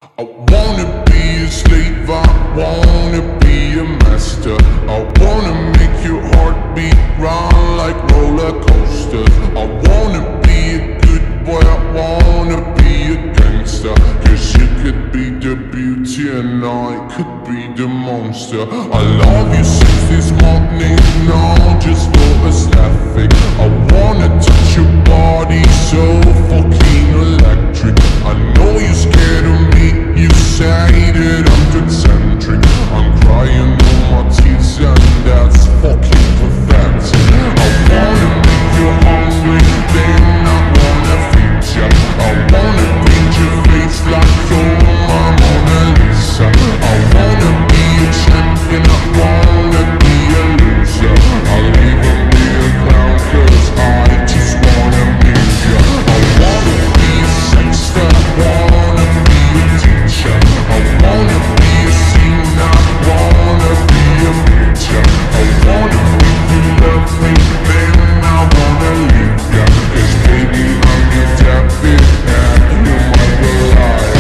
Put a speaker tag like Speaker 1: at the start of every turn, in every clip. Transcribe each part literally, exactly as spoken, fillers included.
Speaker 1: I wanna be a slave, I wanna be a master. I wanna make your heartbeat run like roller coasters. I wanna be a good boy, I wanna be a gangster. Cause you could be the beauty and I could be the monster. I love you since this morning, now just for aesthetic. I wanna touch your body so fucking electric. I know you're scared of me, you say that I'm eccentric. I'm crying all my tears and that's fucking pathetic. I wanna make you hungry, then I wanna feed ya. I wanna paint your face like you're my Mona Lisa. I wanna be a champion, I wanna be a loser. I'll even be a clown cause I just wanna meet ya. I wanna be a sexter, I wanna be a teacher. I wanna be a singer, I wanna be a preacher. I wanna make you love me, then I wanna leave ya. Cause baby I'm your David and you're my Goliath.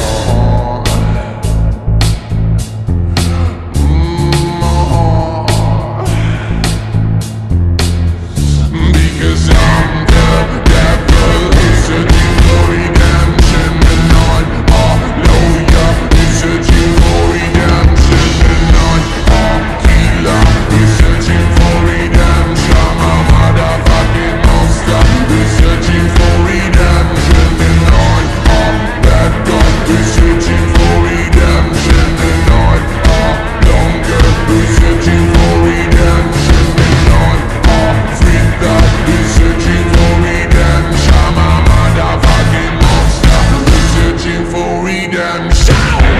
Speaker 1: Because I'm the devil, searching for redemption. And I'm a lawyer, searching for redemption. And I'm a healer, searching for redemption. I'm a motherfucking monster, searching for redemption. And I'm a bad guy, searching for redemption. And I'm a longer, searching for redemption. And I'm a free guy, searching for redemption. I'm a motherfucking monster, searching for redemption.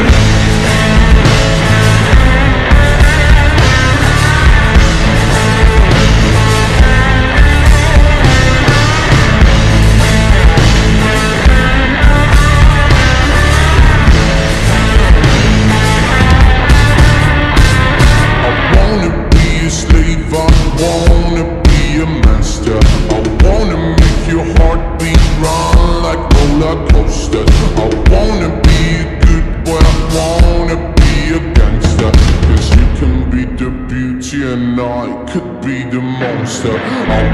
Speaker 1: I wanna be a slave, I wanna be a master. I wanna make your heartbeat run like roller coasters. I wanna be a good boy, I wanna be a gangster. Cause you can be the beauty and I could be the monster. I